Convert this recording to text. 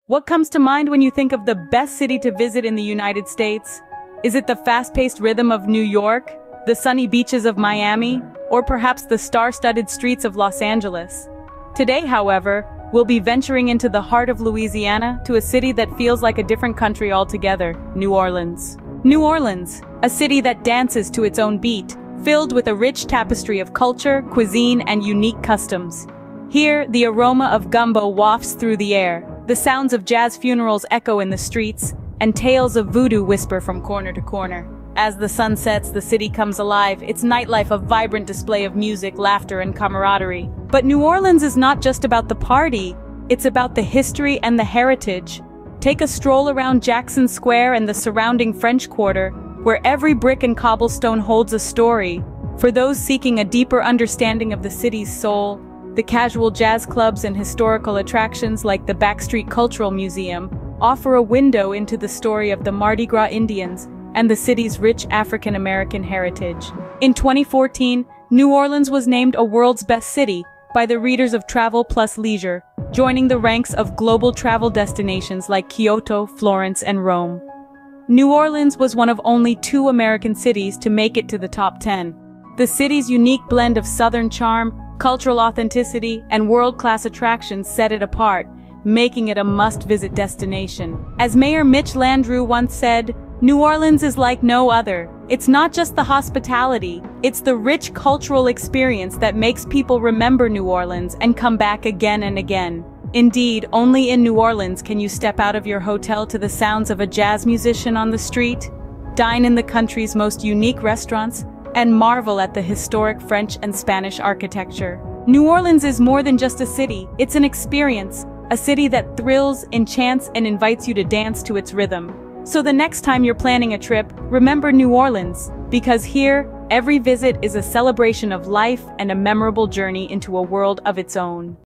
What comes to mind when you think of the best city to visit in the United States? Is it the fast-paced rhythm of New York, the sunny beaches of Miami, or perhaps the star-studded streets of Los Angeles? Today, however, we'll be venturing into the heart of Louisiana to a city that feels like a different country altogether, New Orleans. New Orleans, a city that dances to its own beat, filled with a rich tapestry of culture, cuisine, and unique customs. Here, the aroma of gumbo wafts through the air, the sounds of jazz funerals echo in the streets, and tales of voodoo whisper from corner to corner. As the sun sets, the city comes alive, its nightlife a vibrant display of music, laughter, and camaraderie. But New Orleans is not just about the party, it's about the history and the heritage. Take a stroll around Jackson Square and the surrounding French Quarter, where every brick and cobblestone holds a story. For those seeking a deeper understanding of the city's soul, the casual jazz clubs and historical attractions like the Backstreet Cultural Museum offer a window into the story of the Mardi Gras Indians and the city's rich African-American heritage. In 2014, New Orleans was named a world's best city by the readers of Travel Plus Leisure, joining the ranks of global travel destinations like Kyoto, Florence, and Rome. New Orleans was one of only 2 American cities to make it to the top 10. The city's unique blend of Southern charm, cultural authenticity, and world-class attractions set it apart, making it a must-visit destination. As Mayor Mitch Landrieu once said, New Orleans is like no other. It's not just the hospitality, it's the rich cultural experience that makes people remember New Orleans and come back again and again. Indeed, only in New Orleans can you step out of your hotel to the sounds of a jazz musician on the street, dine in the country's most unique restaurants, and marvel at the historic French and Spanish architecture. New Orleans is more than just a city, it's an experience, a city that thrills, enchants, and invites you to dance to its rhythm. So the next time you're planning a trip, remember New Orleans, because here, every visit is a celebration of life and a memorable journey into a world of its own.